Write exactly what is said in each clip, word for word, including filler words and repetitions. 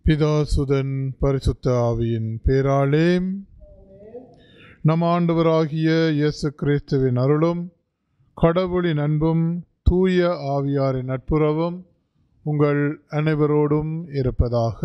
பிதாசுதன் பரிசுத்த ஆவியின் பேராலே நம் ஆண்டவராகிய இயேசு கிறிஸ்துவின் அருளும் கடவுளின் அன்பும் தூய ஆவியாரின் நட்புறவும் உங்கள் அனைவரோடும் இருப்பதாக.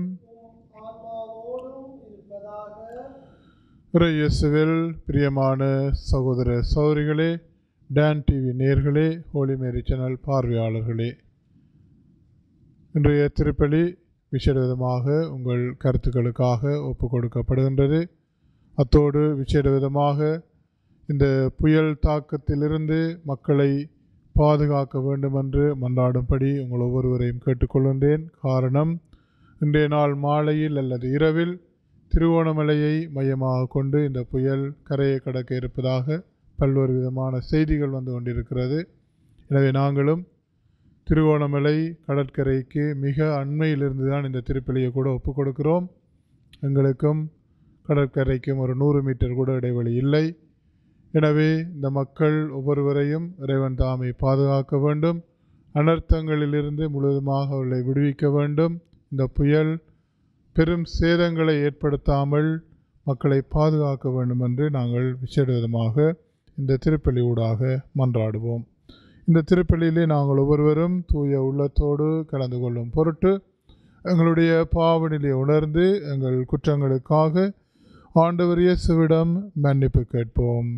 இயேசுவில் பிரியமான சகோதர சகோதரிகளே, டான் டிவி நேயர்களே, ஹோலி மேரி சேனல் பார்வையாளர்களே, இன்றைய திருப்பலி விசேட விதமாக உங்கள் கருத்துக்களுக்காக ஒப்பு கொடுக்கப்படுகின்றது. அத்தோடு விசேட விதமாக இந்த புயல் தாக்கத்திலிருந்து மக்களை பாதுகாக்க வேண்டும் என்று மன்றாடும்படி உங்கள் ஒவ்வொருவரையும் கேட்டுக்கொள்கின்றேன். காரணம், இன்றைய நாள் மாலையில் அல்லது இரவில் திருவோணமலையை மையமாக கொண்டு இந்த புயல் கரையை கடக்க இருப்பதாக பல்வேறு விதமான செய்திகள் வந்து கொண்டிருக்கிறது. எனவே நாங்களும் திருவோணமலை கடற்கரைக்கு மிக அண்மையிலிருந்து தான் இந்த திருப்பலியை கூட ஒப்பு கொடுக்கிறோம். எங்களுக்கும் கடற்கரைக்கும் ஒரு நூறு மீட்டர் கூட இடைவெளி இல்லை. எனவே இந்த மக்கள் ஒவ்வொருவரையும் இறைவன் தாமே பாதுகாக்க வேண்டும். அனர்த்தங்களிலிருந்து முழுவதுமாக அவர்களை விடுவிக்க வேண்டும். இந்த புயல் பெரும் சேதங்களை ஏற்படுத்தாமல் மக்களை பாதுகாக்க வேண்டும் என்று நாங்கள் விசேட விதமாக இந்த திருப்பலி ஊடாக மன்றாடுவோம். இந்த திருப்பலியிலே நாங்கள் ஒவ்வொருவரும் தூய உள்ளத்தோடு கலந்து கொள்ளும் பொருட்டு எங்களுடைய பாவநிலையை உணர்ந்து எங்கள் குற்றங்களுக்காக ஆண்டவர் இயேசுவிடம் மன்னிப்பு கேட்போம்.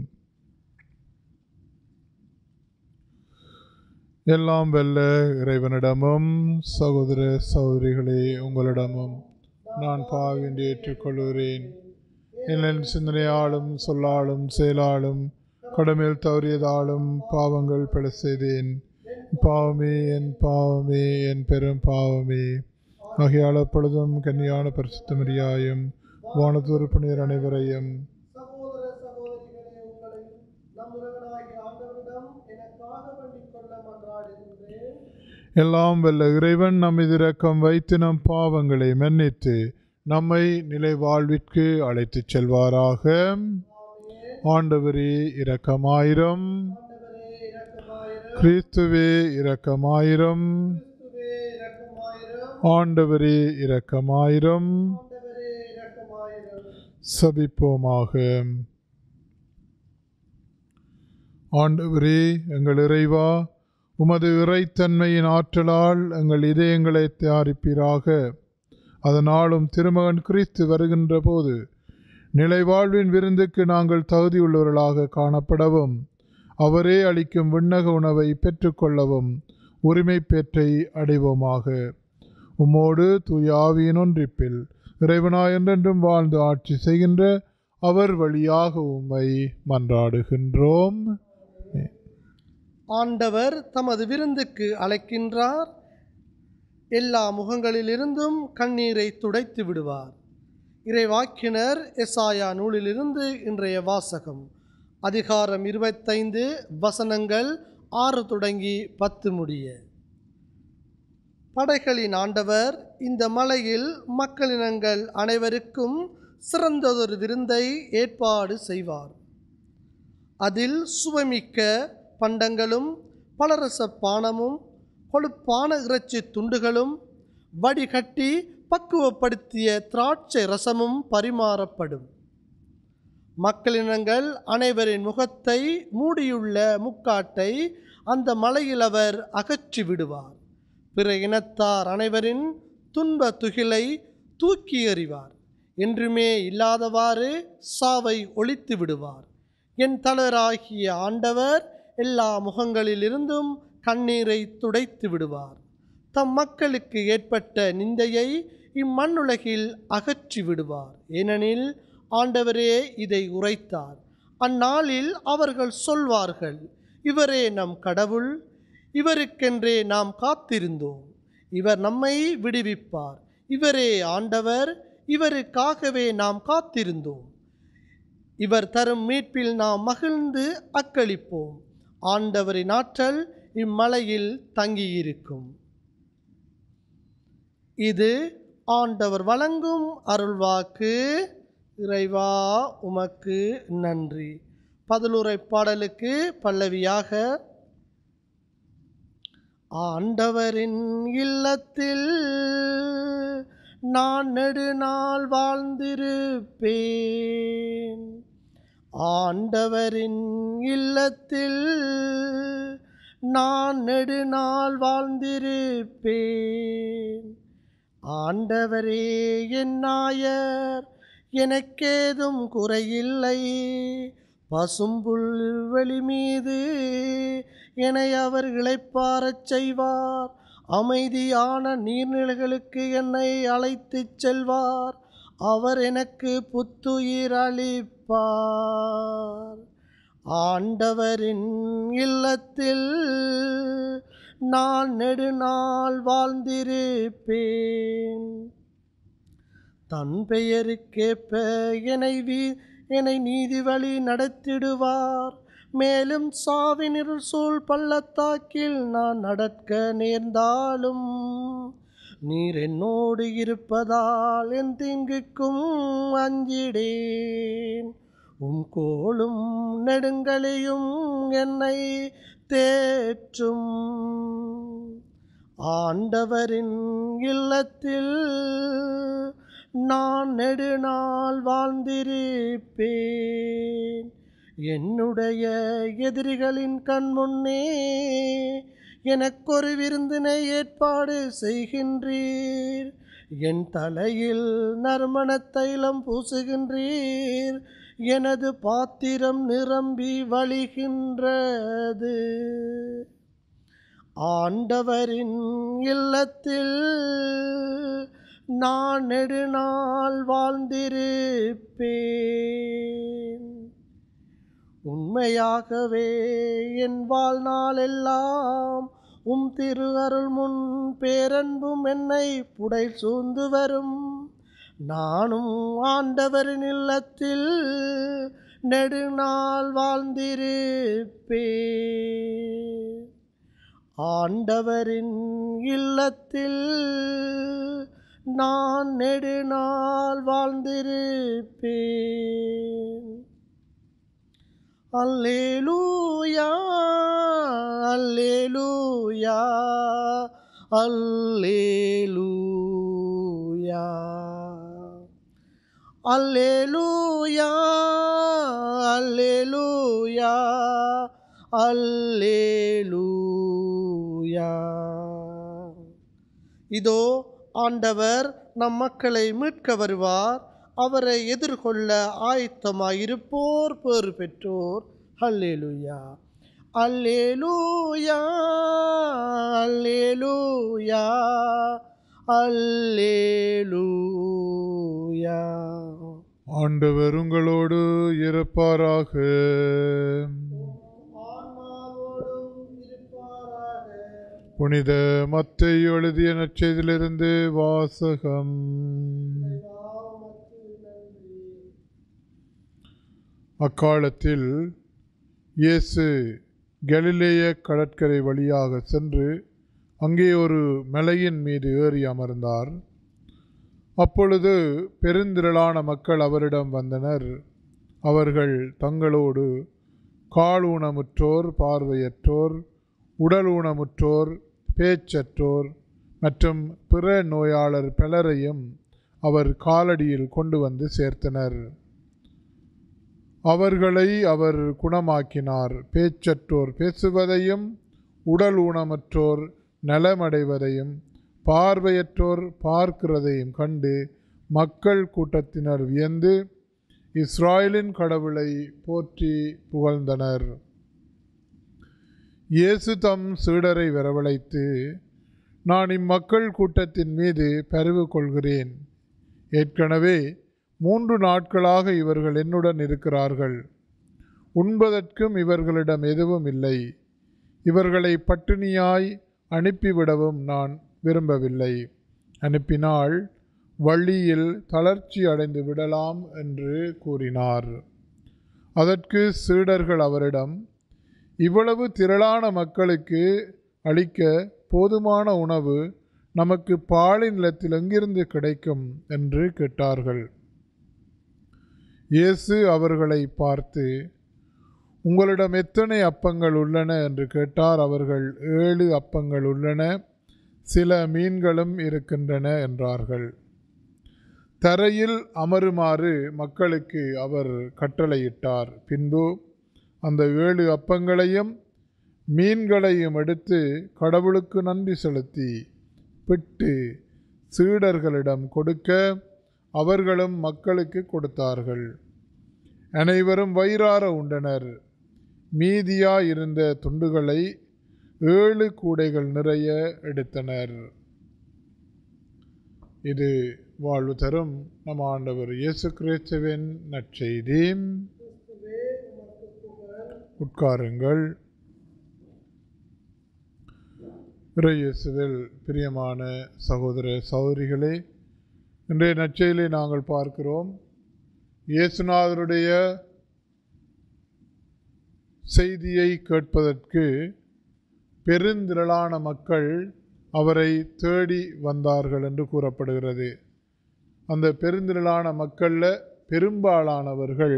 எல்லாம் வல்ல இறைவனிடமும் சகோதர சகோதரிகளே உங்களிடமும் நான் பாவின்றி ஏற்றுக்கொள்கிறேன். என் சிந்தனையாலும் சொல்லாலும் செயலாலும் கடமையில் தவறியதாலும் பாவங்கள் பல செய்தேன். பாவமே என் பாவமே என் பெரும் பாவமே. ஆகையால் அப்பொழுதும் கன்னியான பரிசுத்த மரியாயும் வானதூர் புனிதர் அனைவரையும் எல்லாம் வல்ல இறைவன் நம் மீது இரக்கம் வைத்து நம் பாவங்களை மன்னித்து நம்மை நிலை வாழ்விற்கு அழைத்துச் செல்வாராக. ஆண்டவரே இரக்கமாயிரம். கிறிஸ்துவே இரக்கமாயிரம். ஆண்டவரே இரக்கமாயிரம். சபிப்போமாக. ஆண்டவரே எங்கள் இறைவா, உமது இறைத்தன்மையின் ஆற்றலால் எங்கள் இதயங்களை தயாரிப்பீராக. அதனாலும் திருமகன் கிறிஸ்து வருகின்ற போது நிலைவாழ்வின் விருந்துக்கு நாங்கள் தகுதியுள்ளவர்களாக காணப்படவும் அவரே அளிக்கும் விண்ணக உணவை பெற்றுக்கொள்ளவும் உரிமை பெற்றை அடைவோமாக. உம்மோடு தூய ஆவியின் ஒன்றிப்பில் இறைவனாய் என்றென்றும் வாழ்ந்து ஆட்சி செய்கின்ற அவர் வழியாக உம்மை மன்றாடுகின்றோம். ஆண்டவர் தமது விருந்துக்கு அழைக்கின்றார். எல்லா முகங்களிலிருந்தும் கண்ணீரை துடைத்து விடுவார். இறைவாக்கினர் எசாயா நூலிலிருந்து இன்றைய வாசகம். அதிகாரம் இருபத்தைந்து, வசனங்கள் ஆறு தொடங்கி பத்து முடிய. படைகளின் ஆண்டவர் இந்த மலையில் மக்களினங்கள் அனைவருக்கும் சிறந்ததொரு விருந்தை ஏற்பாடு செய்வார். அதில் சுவைமிக்க பண்டங்களும் பலரச பானமும் கொழுப்பான இறைச்சி துண்டுகளும் வடிகட்டி பக்குவப்படுத்திய திராட்சை ரசமும் பரிமாறப்படும். மக்களினங்கள் அனைவரின் முகத்தை மூடியுள்ள முக்காட்டை அந்த மலையில் அவர் அகற்றி விடுவார். பிற இனத்தார் அனைவரின் துன்ப துகிலை தூக்கி எறிவார். என்றுமே இல்லாதவாறு சாவை ஒழித்து விடுவார். என் தலைவராகிய ஆண்டவர் எல்லா முகங்களிலிருந்தும் கண்ணீரை துடைத்து விடுவார். தம் மக்களுக்கு ஏற்பட்ட நிந்தையை இம்மண்ணுலகில் அகற்றி விடுவார். ஏனெனில் ஆண்டவரே இதை உரைத்தார். அந்நாளில் அவர்கள் சொல்வார்கள், இவரே நம் கடவுள், இவருக்கென்றே நாம் காத்திருந்தோம். இவர் நம்மை விடுவிப்பார். இவரே ஆண்டவர், இவருக்காகவே நாம் காத்திருந்தோம். இவர் தரும் மீட்பில் நாம் மகிழ்ந்து அக்களிப்போம். ஆண்டவரின் ஆற்றல் இம்மலையில் தங்கியிருக்கும். இது ஆண்டவர் வழங்கும் அருள்வாக்கு. இறைவா உமக்கு நன்றி. பதிலுரை பாடலுக்கு பல்லவியாக. ஆண்டவரின் இல்லத்தில் நான் நெடுநாள் வாழ்ந்திருப்பேன். ஆண்டவரின் இல்லத்தில் நான் நெடுநாள் வாழ்ந்திருப்பேன். ஆண்டவரே என் நாயர், எனக்கேதும் குறையில்லை. பசும்புல் வெளி மீது என்னை அவர் இளைப்பாரச் செய்வார். அமைதியான நீர்நிலைகளுக்கு என்னை அழைத்துச் செல்வார். அவர் எனக்கு புத்துயிர் அளிப்பார். ஆண்டவரின் இல்லத்தில் நான் நெடுநாள் வாழ்ந்திருப்பேன். தன் பெயருக்கேற்ப என்னை வீ என்னை நீதி வழி நடத்திடுவார். மேலும் சாவினில் சூழ் பள்ளத்தாக்கில் நான் நடக்க நேர்ந்தாலும் நீர் என்னோடு இருப்பதால் என் தீங்குக்கும் அஞ்சிடேன். உம் கோலும் நெடுங்களையும் என்னை தேற்றும். ஆண்டவரின் இல்லத்தில் நான் நெடுநாள் வாழ்ந்திருப்பேன். என்னுடைய எதிரிகளின் கண் முன்னே எனக்கொரு விருந்தினை ஏற்பாடு செய்கின்றீர். என் தலையில் நறுமண தைலம் பூசுகின்றீர். எனது பாத்திரம் நிரம்பி வழிகின்றது. ஆண்டவரின் இல்லத்தில் நான் நெடுநாள் வாழ்ந்திருப்பேன். உண்மையாகவே என் வாழ்நாள் எல்லாம் உம் திரு அருள் முன் பேரன்பும் என்னை புடை சூழ்ந்து வரும். நானும் ஆண்டவரின் இல்லத்தில் நெடுநாள் வாழ்ந்திருப்பேன். ஆண்டவரின் இல்லத்தில் நான் நெடுநாள் வாழ்ந்திருப்பேன். அல்லேலூயா, அல்லேலூயா, அல்லேலூயா, அல்லேலூயா, அல்லேலூயா, அல்லேலூயா. இதோ ஆண்டவர் நம் மக்களை மீட்க வருவார். அவரை எதிர்கொள்ள ஆயத்தமாயிருப்போர் பேறு பெற்றோர். அல்லேலூயா, அல்லேலூயா, அல்லேலூயா, அல்லேலூயா. ஆண்டவர் உங்களோடு இருப்பாராக. புனித மத்தேயு எழுதிய நற்செய்தியிலிருந்து வாசகம். அக்காலத்தில் இயேசு கலிலேய கடற்கரை வழியாக சென்று அங்கே ஒரு மலையின் மீது ஏறி அமர்ந்தார். அப்பொழுது பெருந்திரளான மக்கள் அவரிடம் வந்தனர். அவர்கள் தங்களோடு கால் ஊனமுற்றோர், பார்வையற்றோர், உடல் ஊனமுற்றோர், பேச்சற்றோர் மற்றும் பிற நோயாளர் பலரையும் அவர் காலடியில் கொண்டு வந்து சேர்த்தனர். அவர்களை அவர் குணமாக்கினார். பேச்சற்றோர் பேசுவதையும், உடல் ஊனமற்றோர் நலமடைவதையும், பார்வையற்றோர் பார்க்கிறதையும் கண்டு மக்கள் கூட்டத்தினர் வியந்து இஸ்ராயலின் கடவுளை போற்றி புகழ்ந்தனர். இயேசு தம் சீடரை வரவழைத்து, நான் இம்மக்கள் கூட்டத்தின் மீது பரிவு கொள்கிறேன். ஏற்கனவே மூன்று நாட்களாக இவர்கள் என்னுடன் இருக்கிறார்கள். உண்பதற்கும் இவர்களிடம் எதுவும் இல்லை. இவர்களை பட்டினியாய் அனுப்பிவிடவும் நான் விரும்பவில்லை. அனுப்பினால் வழியில் தளர்ச்சி அடைந்து விடலாம் என்று கூறினார். அதற்கு சீடர்கள் அவரிடம், இவ்வளவு திரளான மக்களுக்கு அளிக்க போதுமான உணவு நமக்கு பாலை நிலத்தில் எங்கிருந்து கிடைக்கும் என்று கேட்டார்கள். இயேசு அவர்களை பார்த்து, உங்களிடம் எத்தனை அப்பங்கள் உள்ளன என்று கேட்டார். அவர்கள், ஏழு அப்பங்கள் உள்ளன, சில மீன்களும் இருக்கின்றன என்றார்கள். தரையில் அமருமாறு மக்களுக்கு அவர் கட்டளையிட்டார். பின்பு அந்த ஏழு அப்பங்களையும் மீன்களையும் எடுத்து கடவுளுக்கு நன்றி செலுத்தி பிட்டு சீடர்களிடம் கொடுக்க அவர்களும் மக்களுக்கு கொடுத்தார்கள். அனைவரும் வயிறார உண்டனர். மீதியாயிருந்த துண்டுகளை ஏழு கூடைகள் நிறைய எடுத்தனர். இது வாழ்வு தரும் நம் ஆண்டவர் இயேசு கிறிஸ்துவின் நற்செய்தி. உட்காருங்கள். இயேசுவில் பிரியமான சகோதர சகோதரிகளே, இன்றைய நற்செய்தியை நாங்கள் பார்க்கிறோம். இயேசுநாதருடைய செய்தியை கேட்பதற்கு பெருந்திரளான மக்கள் அவரை தேடி வந்தார்கள் என்று கூறப்படுகிறது. அந்த பெருந்திரளான மக்களில் பெரும்பாலானவர்கள்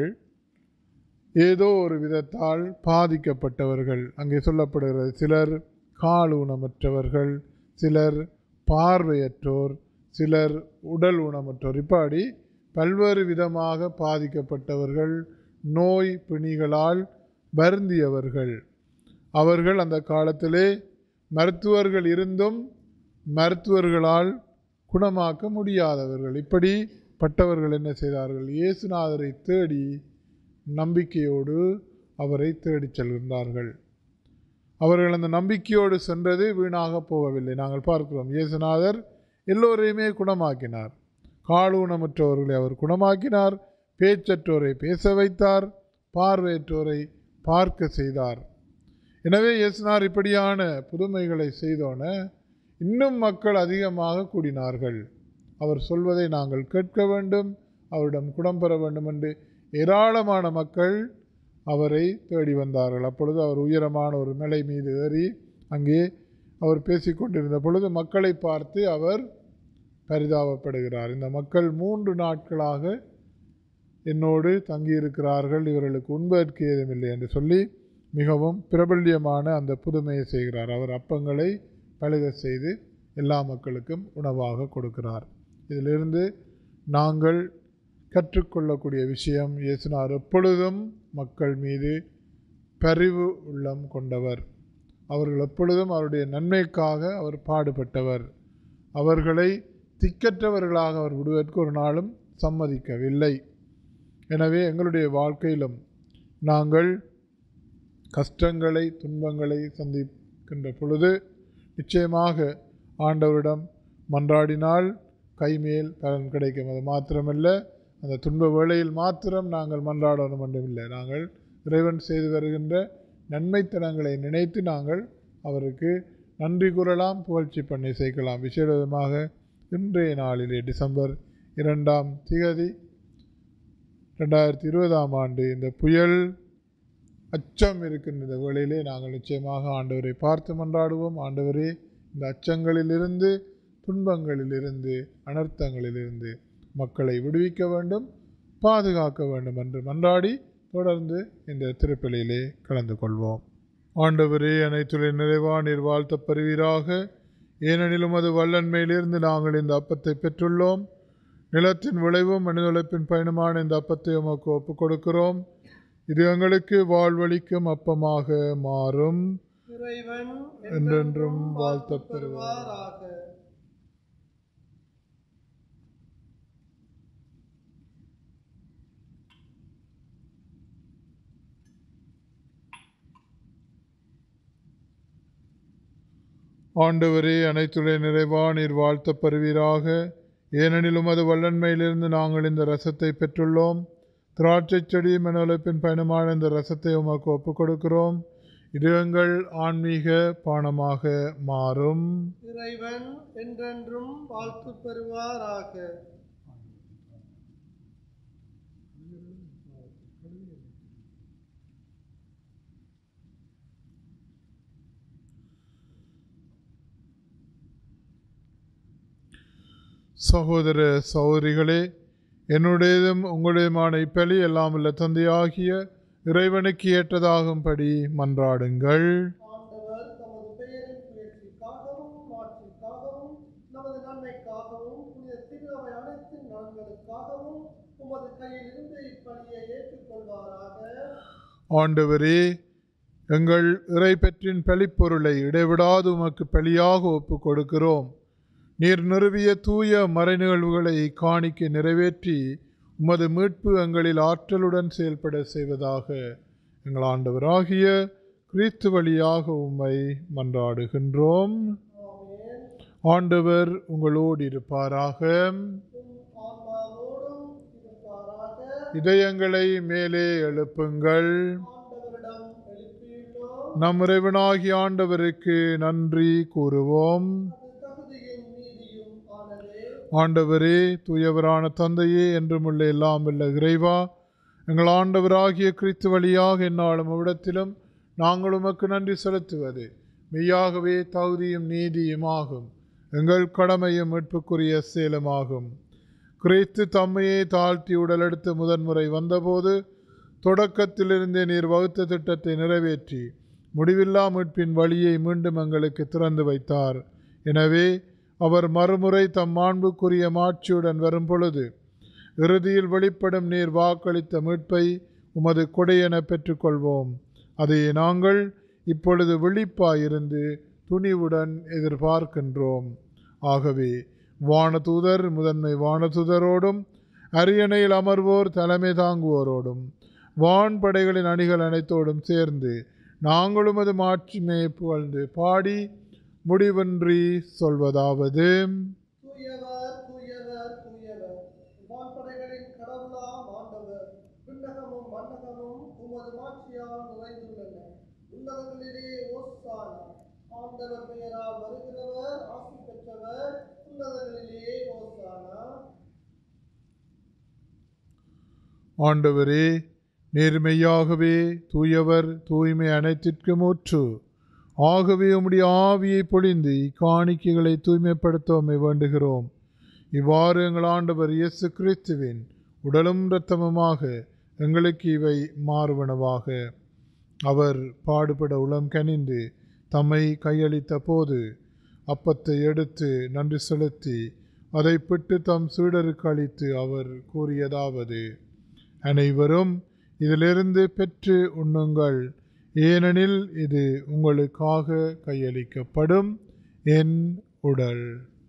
ஏதோ ஒரு விதத்தால் பாதிக்கப்பட்டவர்கள். அங்கே சொல்லப்படுகிறது, சிலர் கால் ஊனமற்றவர்கள், சிலர் பார்வையற்றோர், சிலர் உடல் ஊனமற்றோர், இப்படி பல்வேறு விதமாக பாதிக்கப்பட்டவர்கள், நோய் பிணிகளால் வருந்தியவர்கள். அவர்கள் அந்த காலத்திலே மருத்துவர்கள் இருந்தும் மருத்துவர்களால் குணமாக்க முடியாதவர்கள். இப்படி பட்டவர்கள் என்ன செய்தார்கள்? இயேசுநாதரை தேடி நம்பிக்கையோடு அவரை தேடி செல்கின்றார்கள். அவர்கள் அந்த நம்பிக்கையோடு சென்றது வீணாக போகவில்லை. நாங்கள் பார்க்கிறோம், இயேசுநாதர் எல்லோரையுமே குணமாக்கினார். காலூனமற்றவர்களை அவர் குணமாக்கினார், பேச்சற்றோரை பேச வைத்தார், பார்வையற்றோரை பார்க்க செய்தார். எனவே இயேசுநாதர் இப்படியான புதுமைகளை செய்தோன இன்னும் மக்கள் அதிகமாக கூடினார்கள். அவர் சொல்வதை நாங்கள் கேட்க வேண்டும், அவரிடம் குணம் பெற வேண்டும் என்று ஏராளமான மக்கள் அவரை தேடி வந்தார்கள். அப்பொழுது அவர் உயரமான ஒரு மலை மீது ஏறி அங்கே அவர் பேசிக்கொண்டிருந்த பொழுது மக்களை பார்த்து அவர் பரிதாபப்படுகிறார். இந்த மக்கள் மூன்று நாட்களாக என்னோடு தங்கியிருக்கிறார்கள், இவர்களுக்கு உண்பதற்கு ஏதுமில்லை என்று சொல்லி மிகவும் பிரபல்யமான அந்த புதுமையை செய்கிறார். அவர் அப்பங்களை பழுக செய்து எல்லா மக்களுக்கும் உணவாக கொடுக்கிறார். இதிலிருந்து நாங்கள் கற்றுக்கொள்ளக்கூடிய விஷயம், இயேசுநாதர் எப்பொழுதும் மக்கள் மீது பரிவு உள்ளம் கொண்டவர். அவர்கள் எப்பொழுதும் அவருடைய நன்மைக்காக அவர் பாடுபட்டவர். அவர்களை திக்கற்றவர்களாக அவர் விடுவதற்கு ஒரு நாளும் சம்மதிக்கவில்லை. எனவே எங்களுடைய வாழ்க்கையிலும் நாங்கள் கஷ்டங்களை துன்பங்களை சந்திக்கின்ற பொழுது நிச்சயமாக ஆண்டவரிடம் மன்றாடினால் கைமேல் பலன் கிடைக்கும். அது மாத்திரமல்ல, அந்த துன்ப வேளையில் மாத்திரம் நாங்கள் மன்றாடணும் என்றுமில்லை, நாங்கள் இறைவன் செய்து வருகின்ற நன்மைத்தனங்களை நினைத்து நாங்கள் அவருக்கு நன்றி கூறலாம், புகழ்ச்சி பண்ணி சேர்க்கலாம். விசேடமாக இன்றைய நாளிலே டிசம்பர் இரண்டாம் திகதி ரெண்டாயிரத்தி இருபதாம் ஆண்டு இந்த புயல் அச்சம் இருக்கின்ற இந்த வேளையிலே நாங்கள் நிச்சயமாக ஆண்டவரை பார்த்து மன்றாடுவோம். ஆண்டவரே, இந்த அச்சங்களிலிருந்து துன்பங்களிலிருந்து அனர்த்தங்களிலிருந்து மக்களை விடுவிக்க வேண்டும், பாதுகாக்க வேண்டும் என்று மன்றாடி தொடர்ந்து இந்த திருப்பலியிலே கலந்து கொள்வோம். ஆண்டவரே, அனைத்துலை நிறைவா நீர் வாழ்த்தப் பெறுவீராக. ஏனெனிலும் அது வல்லன்மையிலிருந்து நாங்கள் இந்த அப்பத்தை பெற்றுள்ளோம். நிலத்தின் விளைவும் மனிதொழைப்பின் பயணமான இந்த அப்பத்தை உமக்கு ஒப்புக் கொடுக்கிறோம். இது எங்களுக்கு வாழ்வளிக்கும் அப்பமாக மாறும். இறைவன் என்றென்றும் வாழ்த்தப் பெறுவாராக. ஆண்டவரே, அனைத்துலை நிறைவா நீர் வாழ்த்தப் பெறுவீராக. ஏனெனிலும் அது வல்லன்மையிலிருந்து நாங்கள் இந்த ரசத்தை பெற்றுள்ளோம். திராட்சை செடி மனோலப்பின் பயணமான இந்த ரசத்தை உமக்கு ஒப்புக் கொடுக்கிறோம். இது எங்கள் ஆன்மீக பானமாக மாறும். இறைவன் என்றென்றும் வாழ்த்து பெறுவாராக. சகோதர சகோதரிகளே, என்னுடையதும் உங்களுடையமான இப்பலி எல்லாம் உள்ள தந்தையாகிய இறைவனுக்கு ஏற்றதாகும்படி மன்றாடுங்கள். ஆண்டவர் தமது பெயரின் புயற்சிக்காகவும் மாற்றிற்காகவும் நமது நன்மைக்காகவும் புனித திருவை அனைத்து நலன்களுக்காகவும் ஆண்டவரே, எங்கள் இறைப்பற்றின் பலிப்பொருளை இடைவிடாது உமக்கு பலியாக ஒப்பு கொடுக்கிறோம். நீர் நிறுவிய தூய மறை நிகழ்வுகளை காணிக்க நிறைவேற்றி உமது மீட்பு எங்களில் ஆற்றலுடன் செயல்பட செய்வதாக எங்கள் ஆண்டவராகிய கிறிஸ்து வழியாக உம்மை மன்றாடுகின்றோம். ஆண்டவர் உங்களோடு இருப்பாராக. இதயங்களை மேலே எழுப்புங்கள். நம் இறைவனாகிய ஆண்டவருக்கு நன்றி கூறுவோம். ஆண்டவரே, தூயவரான தந்தையே, என்றுமுள்ள எல்லாம் வல்ல இறைவா, எங்கள் ஆண்டவராகிய கிறிஸ்து வழியாக எந்நாளும் அவ்விடத்திலும் நாங்கள் உமக்கு நன்றி செலுத்துவது மெய்யாகவே தகுதியும் நீதியுமாகும். எங்கள் கடமையும் மீட்புக்குரிய செயலுமாகும். கிறிஸ்து தம்மையே தாழ்த்தி உடலெடுத்து முதன்முறை வந்தபோது தொடக்கத்திலிருந்தே நீர் வகுத்த திட்டத்தை நிறைவேற்றி முடிவில்லா மீட்பின் வழியை மீண்டும் எங்களுக்கு திறந்து வைத்தார். எனவே அவர் மறுமுறை தம் மாண்புக்குரிய மாட்சியுடன் வரும் பொழுது இறுதியில் வெளிப்படும் நீர் வாக்களித்த மீட்பை உமது கொடையென பெற்றுக்கொள்வோம். அதை நாங்கள் இப்பொழுது விழிப்பாயிருந்து துணிவுடன் எதிர்பார்க்கின்றோம். ஆகவே வானதூதர் முதன்மை வானதூதரோடும் அரியணையில் அமர்வோர் தலைமை தாங்குவோரோடும் வான்படைகளின் அணிகள் அனைத்தோடும் சேர்ந்து நாங்களும் அது மாட்சிமையை புகழ்ந்து பாடி முடிவின்றி சொல்வதாவது: தூயவர், தூயவர், தூயவர், வான்படைகளின் கடவுளாம் ஆண்டவர், விண்ணகமும் மண்ணகமும் உமது மாட்சியால் நிறைந்துள்ளன. உன்னதங்களிலே ஓசானா. ஆண்டவர் பெயரால் வருகிறவர் ஆசி பெற்றவர். உன்னதங்களிலே ஓசானா. ஆண்டவரே, நேர்மையாகவே தூயவர், தூய்மை அனைத்திற்கும் ஊற்று. ஆகவே உம்முடைய ஆவியை பொழிந்து இக்காணிக்கைகளை தூய்மைப்படுத்த உம்மை வேண்டுகிறோம். இவ்வாறு எங்கள் ஆண்டவர் இயேசு கிறிஸ்துவின் உடலும் இரத்தமுமாக எங்களுக்கு இவை மாறுவனவாக. அவர் பாடுபட உளம் கனிந்து தம்மை கையளித்த போது அப்பத்தை எடுத்து நன்றி செலுத்தி அதை பிட்டு தம் சீடருக்கு அளித்து அவர் கூறியதாவது: அனைவரும் இதிலிருந்து பெற்று உண்ணுங்கள், ஏனெனில் இது உங்களுக்காக கையளிக்கப்படும் என் உடல்.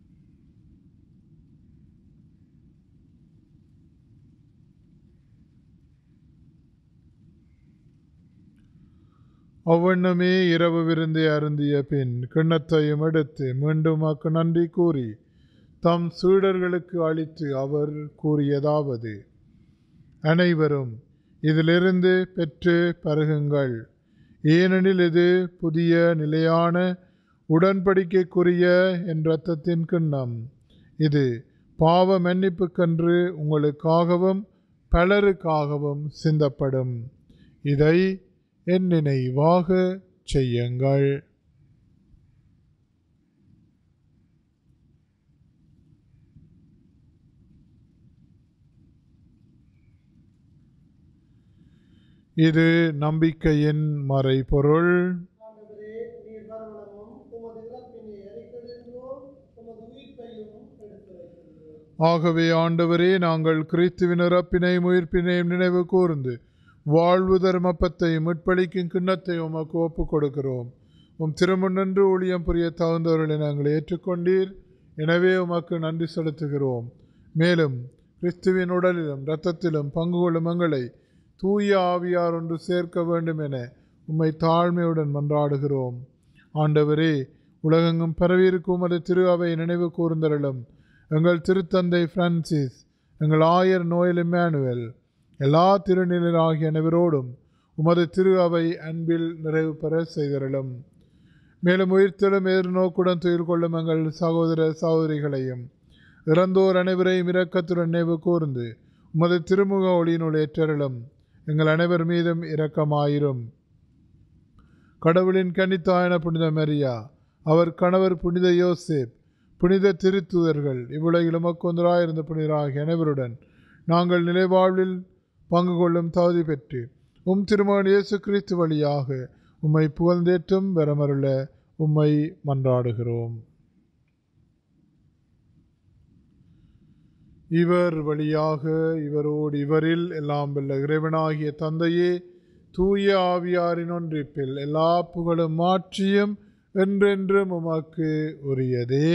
அவ்வண்ணமே இரவு விருந்தை அருந்திய பின் கிண்ணத்தையும் எடுத்து மீண்டும் அக்கு நன்றி கூறி தம் சீடர்களுக்கு அளித்து அவர் கூறியதாவது: அனைவரும் இதிலிருந்து பெற்று பருகுங்கள், ஏனெனில் இது புதிய நிலையான உடன்படிக்கைக்குரிய என் இரத்தத்தின் கிண்ணம். இது பாவ மன்னிப்புக்கென்று உங்களுக்காகவும் பலருக்காகவும் சிந்தப்படும். இதை என் நினைவாக செய்யுங்கள். இது நம்பிக்கையின் மறைபொருள். ஆகவே ஆண்டவரே, நாங்கள் கிறிஸ்துவின் இறப்பினையும் உயிர்ப்பினையும் நினைவு கூர்ந்து வாழ்வு தர்மப்பத்தையும் மீட்பளிக்கும் கிண்ணத்தை உமக்கு ஒப்புக் கொடுக்கிறோம். உம் திருமுன்னின்று ஊழியம் புரிய தகுந்தவர்களை நாங்கள் ஏற்றுக்கொண்டீர். எனவே உமக்கு நன்றி செலுத்துகிறோம். மேலும் கிறிஸ்துவின் உடலிலும் இரத்தத்திலும் பங்கு கொள்ளும் எங்களை தூய ஆவியார் ஒன்று சேர்க்க வேண்டும் என உம்மை தாழ்மையுடன் மன்றாடுகிறோம். ஆண்டவரே, உலகெங்கும் பரவியிருக்கும் உமது திரு அவை நினைவு கூர்ந்தருளும். எங்கள் திருத்தந்தை பிரான்சிஸ், எங்கள் ஆயர் நோயல் இம்மானுவேல், எல்லா திருநிலர் ஆகிய அனைவரோடும் உமது திரு அவை அன்பில் நிறைவு பெற செய்தருளும். மேலும் உயிர்த்தெழும் எதிர்நோக்குடன் துயில் கொள்ளும் எங்கள் சகோதர சகோதரிகளையும் இறந்தோர் அனைவரையும் இரக்கத்துடன் நினைவு கூர்ந்து உமது திருமுக ஒளியினுள் ஏற்றருளும். எங்கள் அனைவர் மீதும் இரக்கமாயிரும். கடவுளின் கன்னித்தாயான புனித மரியா, அவர் கணவர் புனித யோசேப், புனித திருத்தூதர்கள், இவ்வுலகில் உமக்கொந்தராயிருந்த புனிதராகிய அனைவருடன் நாங்கள் நிலைவாழ்வில் பங்கு கொள்ளும் தகுதி பெற்று உம் திருமகன் இயேசு கிறிஸ்து வழியாக உம்மை புகழ்ந்தேற்றும் வரமருள உம்மை மன்றாடுகிறோம். இவர் வழியாக இவரோடு இவரில் எல்லாம் வல்ல இறைவனாகிய தந்தையே, தூய ஆவியாரின் ஒன்றிப்பில் எல்லா புகழும் மாற்றியும் என்றென்றும் உமக்கு உரியதே.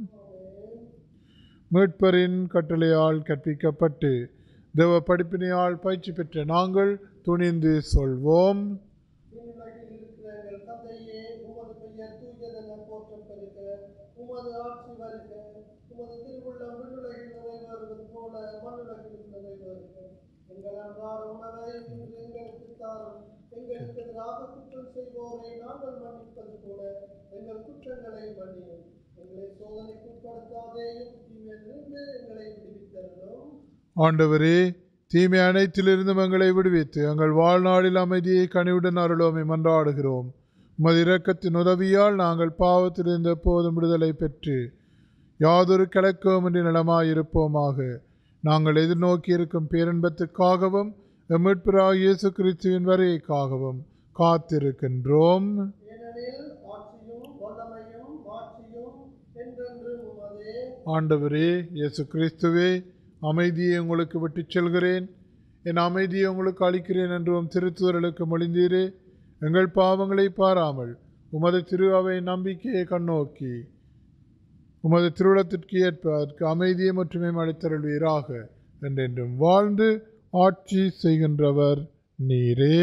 மீட்பரின் கட்டளையால் கற்பிக்கப்பட்டு தேவ படிப்பினையால் பயிற்சி பெற்ற நாங்கள் துணிந்து சொல்வோம். விண்ணுலகில் இருக்கிற எங்கள் தந்தையே, உமது பெயர் தூயதென போற்றப் பெறுக. உமது ஆட்சி வருக. உமது திருவுள்ளம் விண்ணுலகில் நிறைவேறுவது போல மண்ணுலகிலும் நிறைவேறுக. எங்கள் அன்றாட உணவை இன்று எங்களுக்கு தாரும். எங்களுக்கு எதிராக குற்றம் செய்வோரை நாங்கள் மன்னிப்பது போல எங்கள் குற்றங்களை மன்னியும். எங்களை சோதனைக்கு உட்படுத்தாதேயும், தீமையிலிருந்து எங்களை விடுவித்தருளும். ஆண்டவரே, தீமை அனைத்திலிருந்தும் எங்களை விடுவித்து எங்கள் வாழ்நாளில் அமைதியை கனிவுடன் அருளோமை மன்றாடுகிறோம். உமது இரக்கத்தின் உதவியால் நாங்கள் பாவத்திலிருந்து எப்போதும் விடுதலை பெற்று யாதொரு கலக்கமின்றி நலமாயிருப்போமாக. நாங்கள் எதிர்நோக்கி இருக்கும் பேரன்பத்துக்காகவும் மீட்பராகிய இயேசு கிறிஸ்துவின் வருகைக்காகவும் காத்திருக்கின்றோம். ஏனெனில் ஆட்சியும் வல்லமையும் மாட்சியும் என்றென்றும் உமதே. ஆண்டவரே இயேசு கிறிஸ்துவே, அமைதியை உங்களுக்கு விட்டுச் செல்கிறேன், என் அமைதியை உங்களுக்கு அளிக்கிறேன் என்றும் திருத்துதலுக்கு மொழிந்தீரே. எங்கள் பாவங்களை பாராமல் உமது திரு அவை நம்பிக்கையை கண்ணோக்கி உமது திருவுளத்திற்கு ஏற்ப அதற்கு அமைதியை மட்டுமே அளித்தருள்வீராக. என்றென்றும் வாழ்ந்து ஆட்சி செய்கின்றவர் நீரே.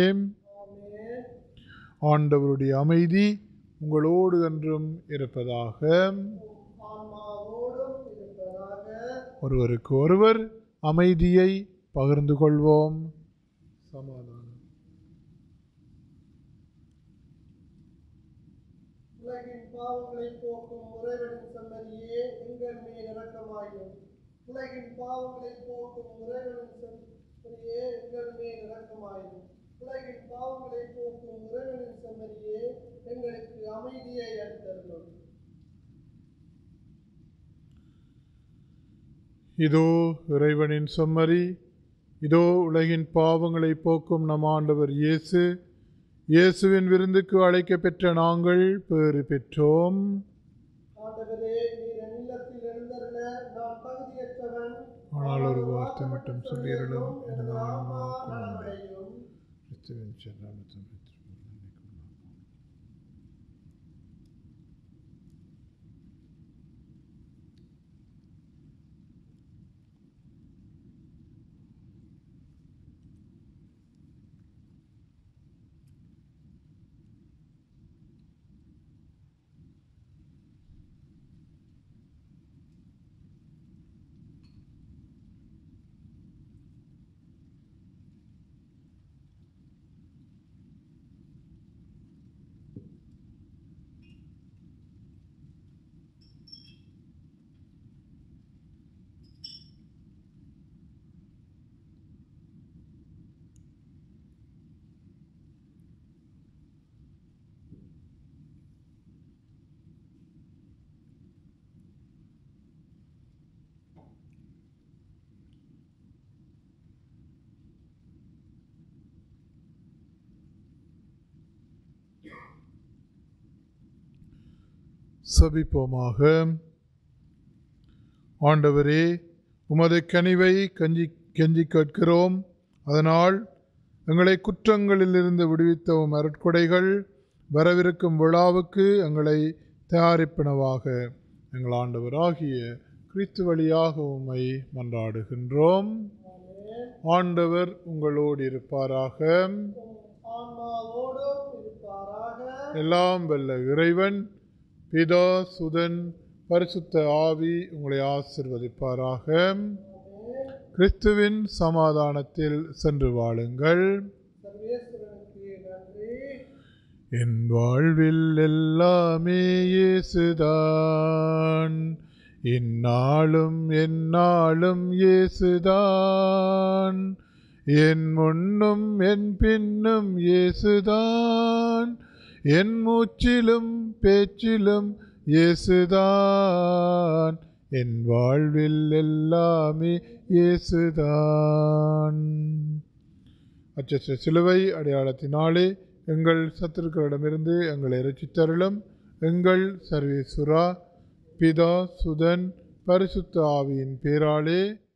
ஆண்டவருடைய அமைதி உங்களோடு என்றும் இருப்பதாக. ஒருவருக்கு ஒருவர் அமைதியை பகிர்ந்து கொள்வோம். சமாதானம். உலகின் பாவங்களை போக்கும் இறைவனின் சன்னதியே, எங்கள் மேல் இரக்கமாயும். உலகின் பாவங்களை போக்கும் இறைவனின் சன்னதியே, எங்கள் மேல் இரக்கமாயும். உலகின் பாவங்களை போக்கும் இறைவனின் சன்னதியே, எங்களுக்கு அமைதியை அளித்தருளும். இதோ இறைவனின் செம்மறி, இதோ உலகின் பாவங்களை போக்கும் நம் ஆண்டவர் இயேசு. இயேசுவின் விருந்துக்கு அழைக்க பெற்ற நாங்கள் பேறு பெற்றோம். ஆண்டவரே, நீர் என் இல்லத்தில் எழுந்தருள நான் தகுதியற்றவன். ஆனால் ஒரு வார்த்தை மட்டும் சொல்லியருளும், எனது ஆன்மா குணமடையும். கிறிஸ்துவின் செல்வத்தை செபிப்போமாக. ஆண்டவரே, உமது கனிவை கஞ்சி கெஞ்சி கேட்கிறோம். அதனால் எங்களை குற்றங்களிலிருந்து விடுவித்த உம் அருட்கொடைகள் வரவிருக்கும் விழாவுக்கு எங்களை தயாரிப்பனவாக. எங்கள் ஆண்டவராகிய கிறிஸ்து வழியாக உம்மை மன்றாடுகின்றோம். ஆண்டவர் உங்களோடு இருப்பாராக. எல்லாம் வல்ல இறைவன் பிதா, சுதன், பரிசுத்த ஆவி உங்களை ஆசிர்வதிப்பாராக. கிறிஸ்துவின் சமாதானத்தில் சென்று வாழுங்கள். என் வாழ்வில் எல்லாமே இயேசுதான், இந்நாளும் எந்நாளும் இயேசுதான், என் முன்னும் என் பின்னும் இயேசுதான், என் மூச்சிலும் பேச்சிலும் இயேசுதான், என் வாழ்வில் எல்லாமே இயேசுதான். அச்சற்ற சிலுவை அடையாளத்தினாலே எங்கள் சத்துருக்களிடமிருந்து எங்களை இரட்சித்தருளும். எங்கள் சர்வேசுரா, பிதா, சுதன், பரிசுத்த ஆவியின் பேராலே